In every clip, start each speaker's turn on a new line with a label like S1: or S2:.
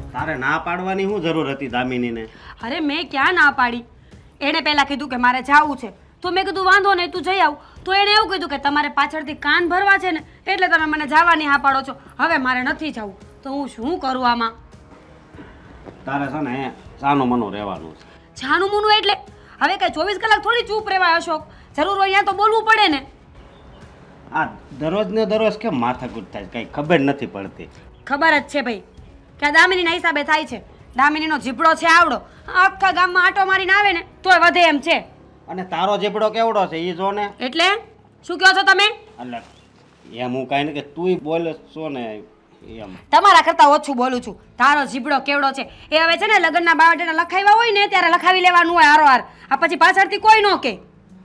S1: તારે ના પાડવાની શું જરૂર હતી દામિનીને?
S2: અરે મેં ક્યાં ના પાડી? એણે પહેલા કીધું કે મારે જાવું છે, તો મેં કીધું વાંધો નહીં તું જઈ આવ. તો એણે એવું કીધું કે તમારે પાછળથી કાન ભરવા છે ને એટલે તમે મને જવાની હા પાડો છો. હવે મારે નથી જવું તો હું શું કરું આમાં?
S1: તારે છે ને સાનું મનું રહેવાનું છે.
S2: છાનું મૂનું એટલે હવે કઈ 24 કલાક થોડી ચૂપ રહેવાય અશોક? જરૂર હોય ત્યાં તો બોલવું પડે ને.
S1: આ દરરોજ ને દરરોજ કેમ માથાકૂટ થાય કઈ ખબર નથી પડતી.
S2: ખબર જ છે ભાઈ કે આ દામિનીના હિસાબે થાય છે. દામિનીનો જીભડો છે આવડો, આખા ગામમાં આટો મારીને આવે ને તોય વધે એમ છે.
S1: અને તારો જીભડો કેવડો છે ઈ જો ને.
S2: એટલે શું કહો છો તમે?
S1: એટલે એમ હું કાંઈ ને કે તુંય બોલે છો ને એમ.
S2: તમારા કરતા ઓછું બોલું છું. તારો જીભડો કેવડો છે એ હવે છે ને લગ્નના બાયોડેટા લખાવ્યા હોય ને ત્યારે લખાવી લેવાનું હોય હારોહાર. આ પછી પાછળથી કોઈ ન કે.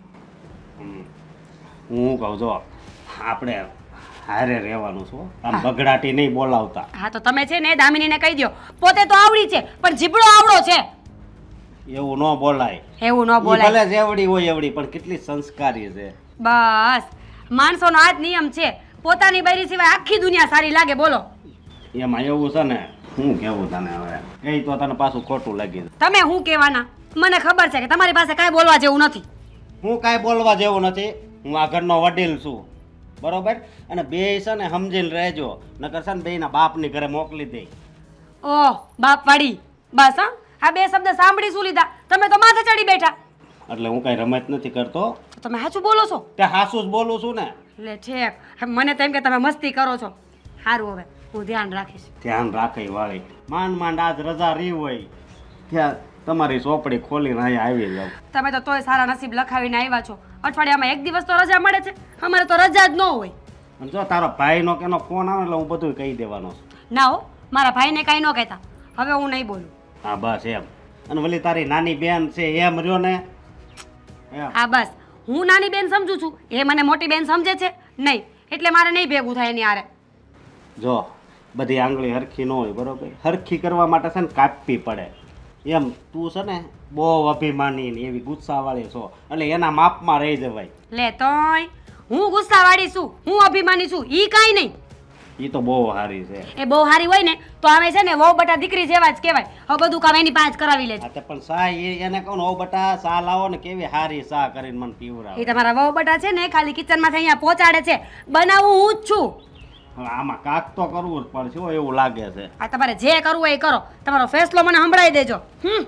S1: હું કહું જો આપણે હારે રહેવાનું છું, આમ બગડાટી નહીં બોલાવતા.
S2: હા તો તમે છે ને દામિનીને કહી દો પોતે તો આવડી છે પણ જીભડો આવડો છે.
S1: એવું ન બોલાય.
S2: એવું ન
S1: ઈ
S2: બોલાય.
S1: ભલે જેવડી હોય એવડી પણ કેટલી સંસ્કારી છે.
S2: બસ માણસોનો આ જ નિયમ છે. પોતાની બૈરી સિવાય આખી દુનિયા સારી લાગે. બોલો
S1: એમાં એવું છે ને હું કેવું તને હવે એ તો તને પાછું ખોટું લાગી જાય.
S2: તમે હું કહેવાના? મને ખબર છે કે તમારી પાસે કાંઈ બોલવા જેવું નથી.
S1: હું કાંઈ બોલવા જેવું નથી. હું આ ઘરનો વડીલ છું બરોબર, અને બે છે ને સમજીને રહેજો, નકર છે ને બેયના બાપની ઘરે મોકલી દે.
S2: ઓહ બાપ વાળી બસ. હા આ બે શબ્દ સાંભળી શું લીધા? તમે તો માથે ચડી બેઠા.
S1: એટલે હું કાંઈ રમત નથી કરતો.
S2: તમે સાચું બોલો છો?
S1: તે હાસું જ બોલું છું ને.
S2: લે ઠેક મને તો એમ કે તમે મસ્તી કરો છો. સારું હવે હું ધ્યાન રાખીશ.
S1: ધ્યાન રાખે વાળી. માંડ માંડ આજ રજા રહી હોય ત્યાં તમારી ચોપડી ખોલીને અહીંયા આવી જાવ.
S2: તમે તો તોય સારા નસીબ લખાવીને આવ્યા છો. અઠવાડિયામાં એક દિવસ તો રજા મળે છે. અમારે તો રજા જ ન હોય.
S1: અને જો તારો ભાઈનો કેનો ફોન આવે એટલે હું બધું કહી દેવાનો છું.
S2: ના હો મારા ભાઈને કાંઈ ન કહેતા. હવે હું નહીં બોલું.
S1: હા બસ એમ. અને વળી તારી નાની બેન છે એમ રહ્યો ને એમ.
S2: હા બસ હું નાની બેન સમજુ છું, એ મને મોટી બેન સમજે છે નહીં, એટલે મારે નહીં ભેગું થાય એની હારે.
S1: જો બધી આંગળી હરખી ન હોય બરોબર, હરખી કરવા માટે છે ને કાપવી પડે. એમ તું છે ને બહુ અભિમાની ને એવી ગુસ્સાવાળી છો એટલે એના માપમાં રહી જવાય.
S2: લે તોય હું ગુસ્સાવાળી છું, હું અભિમાની છું, ઈ કાંઈ નહીં.
S1: એ તો બહુ સારી છે.
S2: એ બહુ સારી હોય ને તો આવે છે ને વહુ બટા દીકરી જેવા જ કહેવાય. હવે બધું કામ એની પાંચ કરાવી લેજો.
S1: પણ સા એને કહું ને ઓ બટા સા લાવો ને કેવી સારી સા કરીને મને પીવડાવે.
S2: એ તમારા વહુ બટા છે ને ખાલી કિચનમાંથી અહીંયા પહોંચાડે છે, બનાવું હું જ છું.
S1: હવે આમાં કાક તો કરવું જ પડશે હો, એવું લાગે છે.
S2: આ તમારે જે કરવું હોય એ કરો, તમારો ફેસલો મને સંભળાવી દેજો.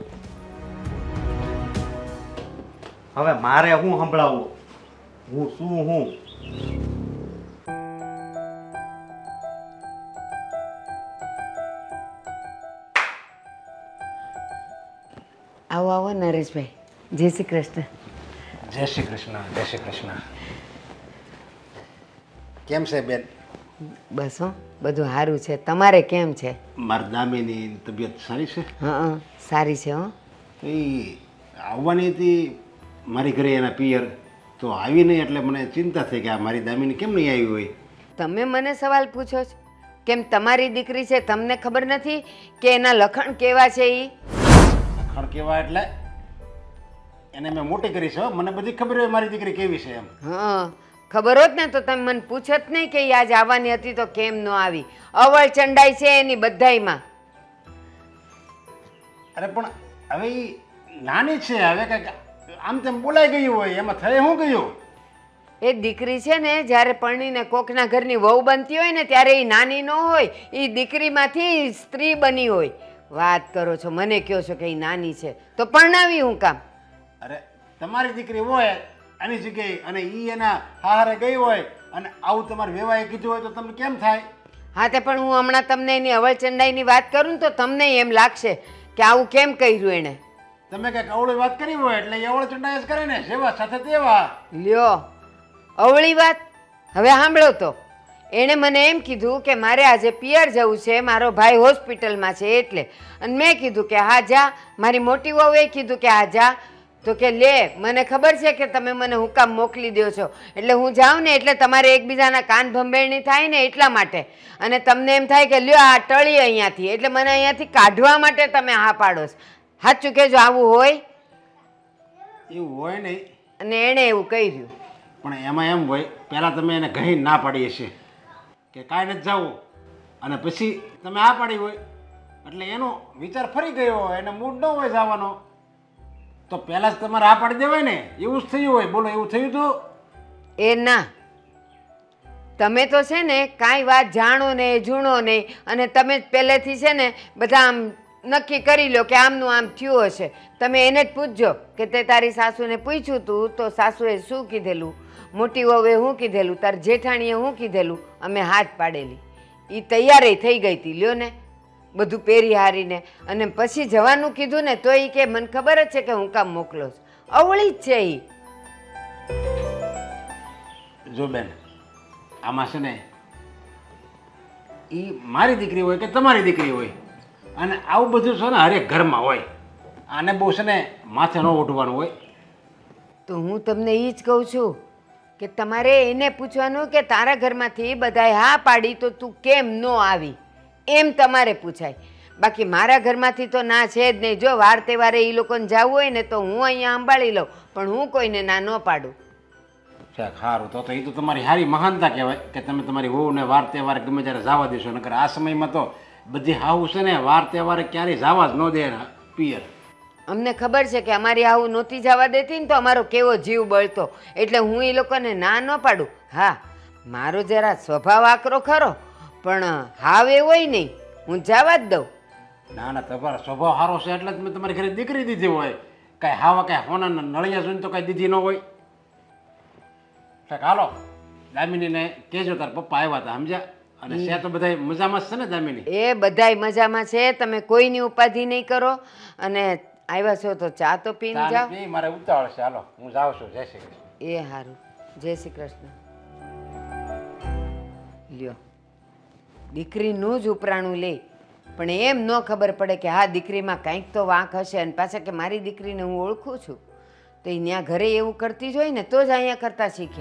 S1: હવે મારે હું સંભળાવું? હું શું હું
S3: આવો આવો નરેશભાઈ. જય શ્રી કૃષ્ણ.
S4: જય શ્રી કૃષ્ણ. જય શ્રી કૃષ્ણ. કેમ છે બેન?
S3: બસ હો બધું સારું છે. તમારે કેમ છે?
S4: મારી દામીની તબિયત સારી છે?
S3: હા સારી છે હો.
S4: એ આવવાની હતી મારી ઘરે એના પિયર, તો આવી નહીં એટલે મને ચિંતા થઈ કે આ મારી દામીની કેમ નહીં આવી હોય.
S3: તમે મને સવાલ પૂછો છો? કેમ તમારી દીકરી છે તમને ખબર નથી કે એના લખણ કેવા છે? એ
S4: લખણ કેવા એટલે એને મેં મોટી કરી છે, મને બધી ખબર હોય મારી દીકરી કેવી છે એમ.
S3: હા ખબર હોત ને તો તમે મને પૂછત નહીં કે આજ આવવાની હતી તો કેમ ન આવી. અવળ ચંડાઈ છે એની બધાયમાં.
S4: અરે પણ હવે એ નાની છે, હવે કંઈક આમ તેમ બોલાઈ ગયું હોય એમાં થઈ શું ગયું?
S3: એ દીકરી છે ને જ્યારે પરણીને કોકના ઘરની વહુ બનતી હોય ને ત્યારે એ નાની ન હોય, એ દીકરીમાંથી સ્ત્રી બની હોય. વાત કરો છો, મને કહો છો કે એ નાની છે તો પરણાવી હું કામ?
S4: અરે તમારી દીકરી હોય આની જગ્યાએ અને ઈ એના હારે ગઈ હોય અને આવું તમારે વેવાએ કીધું હોય તો તમને કેમ થાય?
S3: હા તે પણ હું હમણાં તમને એની અવળચંડાઈની વાત કરું ને તો તમને એમ લાગશે કે આવું કેમ કર્યું એણે.
S4: તમે કંઈક અવળી વાત કરી હોય એટલે એ અવળ ચંડાઈ જ કરે ને, જેવા સાથે તેવા.
S3: લ્યો અવળી વાત. હવે સાંભળો તો, એણે મને એમ કીધું કે મારે આજે પિયર જવું છે, મારો ભાઈ હોસ્પિટલમાં છે એટલે. અને મેં કીધું કે હા જા. મારી મોટી વહુએ કીધું કે હા જા. તો કે લે મને ખબર છે કે તમે મને હુકામ મોકલી દો છો એટલે હું જાઉં ને એટલે તમારે એકબીજાના કાન ભંભેરણી થાય ને એટલા માટે. અને તમને એમ થાય કે લ્યો આ ટળી અહીંયાથી એટલે મને અહીંયાથી કાઢવા માટે તમે હા પાડો છો. સાચું કહેજો આવું હોય?
S4: એવું હોય નહીં.
S3: અને એણે એવું કર્યું.
S4: પણ એમાં એમ હોય પહેલાં તમે એને ઘણી ના પાડી હશે કે કાંઈ નથી જવું, અને પછી તમે આ પાડી હોય એટલે એનો વિચાર ફરી ગયો હોય, એને મૂડ ન હોય જવાનો, તો પહેલાં જ તમારે આ પાડી દેવાય ને. એવું જ થયું હોય. બોલો, એવું થયું હતું?
S3: એ ના, તમે તો છે ને કાંઈ વાત જાણો નહીં, જૂણો નહીં, અને તમે પહેલેથી છે ને બધા આમ નક્કી કરી લો કે આમનું આમ થયું હશે. તમે એને જ પૂછજો કે તે તારી સાસુને પૂછ્યું તું તો સાસુએ શું કીધેલું, મોટી વહુએ શું કીધેલું, તાર જેઠાણીએ શું કીધેલું. અમે હાથ પાડેલી, એ તૈયાર થઈ ગઈ હતી, લ્યો ને બધું પહેરી હારીને, અને પછી જવાનું કીધું ને તો એ કે મને ખબર જ છે કે હું કામ મોકલો છું. અવળી જ છે એ.
S4: જો બેન, આમાં છે ને એ મારી દીકરી હોય કે તમારી દીકરી હોય, અને આવું બધું છે ને હરેક ઘરમાં હોય. આને બહુ છે ને માથે ન ઉઠવાનું હોય.
S3: તો હું તમને એ જ કહું છું કે તમારે એને પૂછવાનું કે તારા ઘરમાંથી બધાએ હા પાડી તો તું કેમ ન આવી, એમ તમારે પૂછાય. બાકી મારા ઘરમાંથી તો ના છે જ નહીં. જો વાર તહેવારે એ લોકોને જવું હોય ને તો હું અહીંયા સંભાળી લઉં, પણ હું કોઈને ના ન પાડું.
S4: સારું, તો એ તો તમારી સારી મહાનતા કહેવાય કે તમે તમારી વહુને વાર તહેવારે ગમે ત્યારે જવા દેશો. નકર આ સમયમાં તો બધી હાવું છે ને વાર તહેવારે ક્યારેય જવા જ ન દે પિયર.
S3: અમને ખબર છે કે અમારી આવું નહોતી જવા દેતી ને તો અમારો કેવો જીવ બળતો, એટલે હું એ લોકોને ના ન પાડું. હા, મારો જરા સ્વભાવ આકરો ખરો, પણ હાવ એવો નહીં, હું જવા જ દઉં.
S4: ના ના, તમારો સ્વભાવ સારો છે એટલે જ મેં તમારી ઘરે દીકરી દીધી હોય. કાંઈ હાવા કાંઈ હોના નળિયા જોઈને તો કાંઈ દીધી ન હોય. હાલો, દામિનીને કહેજો તાર પપ્પા આવ્યા હતા, સમજ્યા? અને છે તો બધા મજામાં જ છે ને દામિની? એ
S3: બધાય મજામાં છે, તમે કોઈની ઉપાધિ નહીં કરો. અને આવ્યા છો તો ચા તો પીને જાઓ.
S4: મારે ઉતાવળ છે, હાલો હું જાઉં છું. જય શ્રી કૃષ્ણ.
S3: એ સારું, જય શ્રી કૃષ્ણ. લ્યો, દીકરીનું જ ઉપરાણું લે, પણ એમ ન ખબર પડે કે હા દીકરીમાં કંઈક તો વાંક હશે, અને પાછા કે મારી દીકરીને હું ઓળખું છું, તો એ ત્યાં ઘરે એવું કરતી જ હોય ને તો જ અહીંયા કરતા શીખે.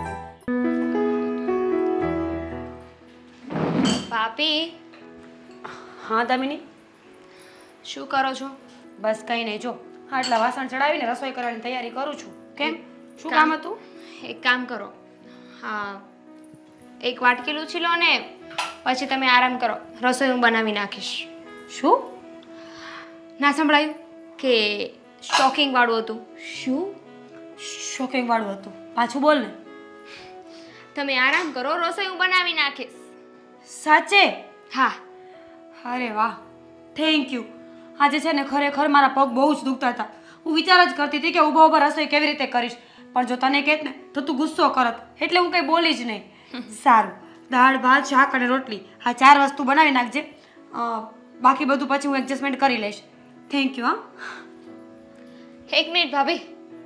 S5: ભાભી.
S2: હા દામિની,
S5: શું કરો છો?
S2: બસ કંઈ નહીં, જો આટલા વાસણ ચડાવીને રસોઈ કરવાની તૈયારી કરું છું. કેમ, શું કામ હતું?
S5: એક કામ કરો, હા એક વાટકી લૂછી લો ને પછી તમે આરામ કરો, રસોઈ હું બનાવી નાખીશ.
S2: શું?
S5: ના સંભળાયું કે શોકિંગ વાળું હતું?
S2: શું શોકિંગ વાળું હતું? પાછું બોલ ને.
S5: તમે આરામ કરો, રસોઈ હું બનાવી નાખીશ.
S2: સાચે?
S5: હા.
S2: અરે વાહ, થેન્ક યુ. આજે છે ને ખરેખર મારા પગ બહુ જ દુખતા હતા. હું વિચાર જ કરતી હતી કે ઊભા ઊભા રસોઈ કેવી રીતે કરીશ, પણ જો તને કહેત ને તો તું ગુસ્સો કરત, એટલે હું કંઈ બોલી જ નહીં. સારું, દાળ ભાત શાક અને રોટલી આ 4 વસ્તુ બનાવી નાખજે. બાકી બધું પછી હું એડજસ્ટમેન્ટ કરી લઈશ. Thank you. હા,
S5: 1 મિનિટ ભાભી.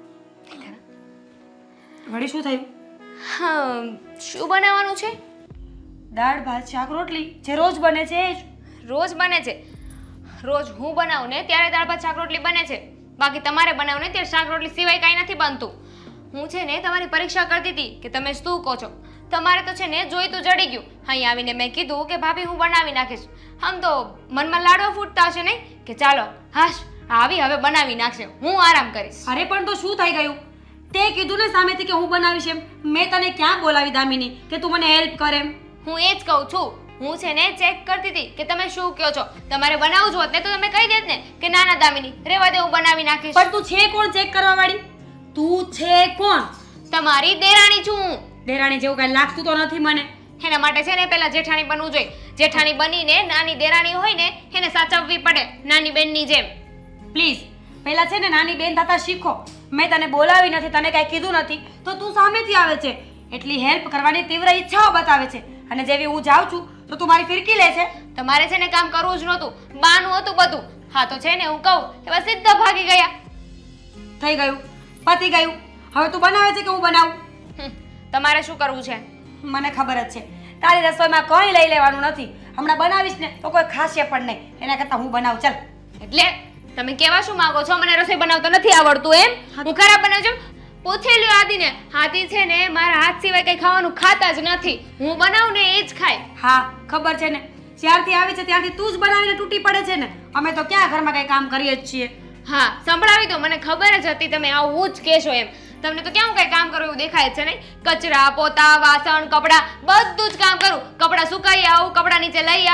S2: વળી શું થયું?
S5: હા, શું બનાવવાનું છે?
S2: દાળ ભાત શાક રોટલી, જે રોજ બને છે એ જ.
S5: રોજ બને છે? રોજ હું બનાવું ને ત્યારે દાળ ભાત શાક રોટલી બને છે, બાકી તમારે બનાવું ને ત્યારે શાક રોટલી સિવાય કાંઈ નથી બનતું. હું છે ને તમારી પરીક્ષા કરતી હતી કે તમે શું કહો છો. તમારે તો છે ને જોઈતું જડી ગયું. અહીં આવીને મેં કીધું કે ભાભી હું બનાવી નાખીશ. આમ તો મનમાં લાડવા ફૂટતા હશે નહીં કે ચાલો હાશ આવી હવે બનાવી નાખશે, હું આરામ કરીશ.
S2: અરે પણ તો શું થઈ ગયું? તે કીધું ને સામેથી કે હું બનાવીશ એમ. મેં તને ક્યાં બોલાવી દામિની કે તું મને હેલ્પ કર એમ?
S5: હું એ જ કહું છું. હું છે ને ચેક કરતી હતી કે તમે શું કહો છો. તમારે બનાવવું જ હોત ને તો તમે કહી દેત ને કે ના ના દામિની રહેવા દે, હું બનાવી નાખીશ.
S2: પણ તું છે કોણ ચેક કરવા વાળી? તું છે કોણ?
S5: તમારી દેરાણી છું.
S2: દેરાણી જેવું કઈ લાગતું તો નથી મને.
S5: એના માટે છે ને પહેલા જેઠાણી બનવું જોઈએ. જેઠાણી બનીને નાની દેરાણી હોય ને એને સાચવવી પડે નાની બેનની જેમ.
S2: પ્લીઝ પહેલા છે ને નાની બેન થતા શીખો. મેં તને બોલાવી નથી, તને કાંઈ કીધું નથી, તો તું સામેથી આવે છે. એટલી હેલ્પ કરવાની તીવ્ર ઈચ્છાઓ બતાવે છે, અને જેવી હું જાઉં છું તો તું મારી ફિરકી લે છે.
S5: તમારે છે ને કામ કરવું જ નહોતું, બાનું હતું બધું. હા તો છે ને હું કહું એવા સીધા ભાગી ગયા.
S2: થઈ ગયું, પતી ગયું. હવે તું બનાવે છે કે હું બનાવું?
S5: તમારે શું કરવું છે?
S2: મને ખબર જ છે તારી રસોઈમાં કંઈ લઈ લેવાનું નથી. હમણાં બનાવીશ ને તો કોઈ ખાશે પણ નહીં, એના કરતાં હું બનાવું. ચાલ.
S5: એટલે તમે કેવા શું માંગો છો? મને રસોઈ બનાવતા નથી આવડતું એમ? હું ખરાબ બનાવું છું? પૂછી લ્યો આદિને. હાથી છે ને મારા હાથ સિવાય કઈ ખાવાનું ખાતા જ નથી. હું બનાવું ને એ જ ખાય.
S2: હા ખબર છે ને, જ્યારથી આવી છે ત્યારથી તું જ બનાવીને તૂટી પડે છે ને. અમે તો ક્યાં ઘરમાં કઈ કામ કરીએ જ છીએ.
S5: હા સંભળાવી દો, મને ખબર જ હતી તમે આવું જ કહેશો એમ. તમને તો કેવું કઈ કામ કરવું એવું દેખાય છે નહીં? કચરા પોતા વાસણ કપડાં બધું જ કામ કરું. કપડાં સુકાઈ આવું, કપડાં નીચે લઈ આવું,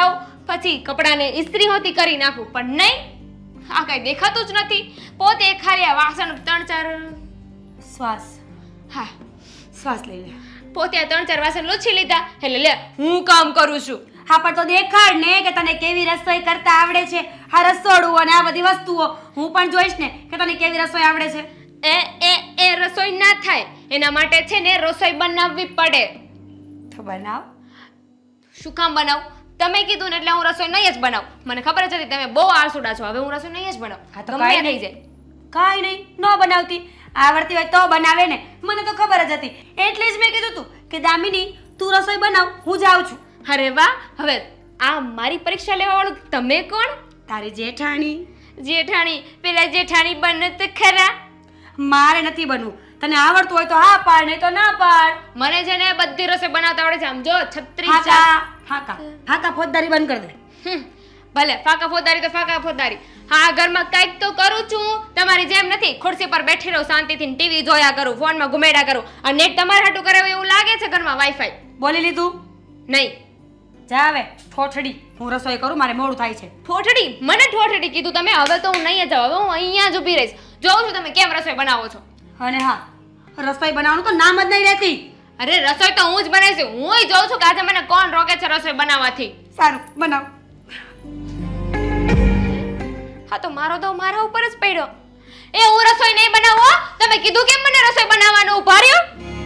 S5: પછી કપડાને ઇસ્ત્રી હોતી કરી નાખું, પણ નહીં, આ કઈ દેખાતું જ નથી. પોતે ખાલી આ વાસણ 3-4
S2: શ્વાસ
S5: હા
S2: શ્વાસ લઈ લે.
S5: પોતે આ 3-4 વાસણ લૂછી લીધા એટલે લે હું કામ કરું છું.
S2: હા પણ તો દેખાડ ને કે તને કેવી રસોઈ કરતા આવડે છે. આ રસોડું અને આ બધી વસ્તુઓ હું પણ જોઈશ ને કે તને કેવી રસોઈ આવડે છે.
S5: એ રસોઈ ના થાય, એના માટે છે ને રસોઈ બનાવવી પડે.
S2: તો બનાવ.
S5: શું કામ બનાવું? તમે કીધું ને એટલે હું રસોઈ નહીં જ બનાવું. મને ખબર જ હતી તમે બહુ આળસુડા છો. હવે હું રસોઈ નહીં જ બનાવું.
S2: હા તો
S5: ગમે
S2: કાંઈ
S5: થઈ
S2: નહીં.
S5: જાય.
S2: કાંઈ નહીં, ન બનાવતી. આવડતી હોય તો બનાવે ને. મને તો ખબર જ હતી, એટલે જ મેં કીધું તું કે દામિની તું રસોઈ બનાવ, હું જાઉં છું.
S5: અરે વાહ! હવે આ મારી પરીક્ષા લેવા વાળું તમે કોણ?
S2: તારી જેઠાણી.
S5: જેઠાણી? પેલા જેઠાણી બને તો ખરા.
S2: મારે નથી બનવું. તને આવડતું હોય તો હા પાડ, નહીં તો ના પાડ.
S5: મને છે ને બધી રસોઈ બનાવતા આવડે છે. આમ જો 36
S2: ફાકા ફોજદારી બંધ કરી દે.
S5: ભલે ફાકા ફોદારી તો ફાકા ફોદારી. હા ઘરમાં કંઈક તો કરું છું. તમારી જેમ નથી ખુરશી પર બેઠી રહું શાંતિથી, ટીવી જોયા કરું, ફોનમાં ઘુમેડા કરું. અને નેટ તમારે હાટું કરાવે એવું લાગે છે ઘરમાં વાઈફાઈ.
S2: બોલી લીધું?
S5: નહીં.
S2: જા હવે ઠોઠડી, હું રસોઈ કરું, મારે મોડું થાય છે.
S5: ઠોઠડી? મને ઠોઠડી કીધું તમે? હવે તો હું નહીં જ જાઉં. હવે હું અહીંયા જ ઊભી રહીશ. જોઉં છું તમે કેમ રસોઈ બનાવો છો.
S2: અને હા, રસોઈ બનાવવાનું તો નામ જ નહીં રહેતી.
S5: અરે રસોઈ તો હું જ બનાવીશ. હું જોઉં છું કે આજે મને કોણ રોકે છે રસોઈ બનાવવાથી.
S2: સારું બનાવ.
S5: હા તો મારો તો મારા ઉપર જ પડ્યો. એ હું રસોઈ નહીં બનાવું. તમે કીધું કેમ મને રસોઈ બનાવવાનું? ઉભા રહ્યો.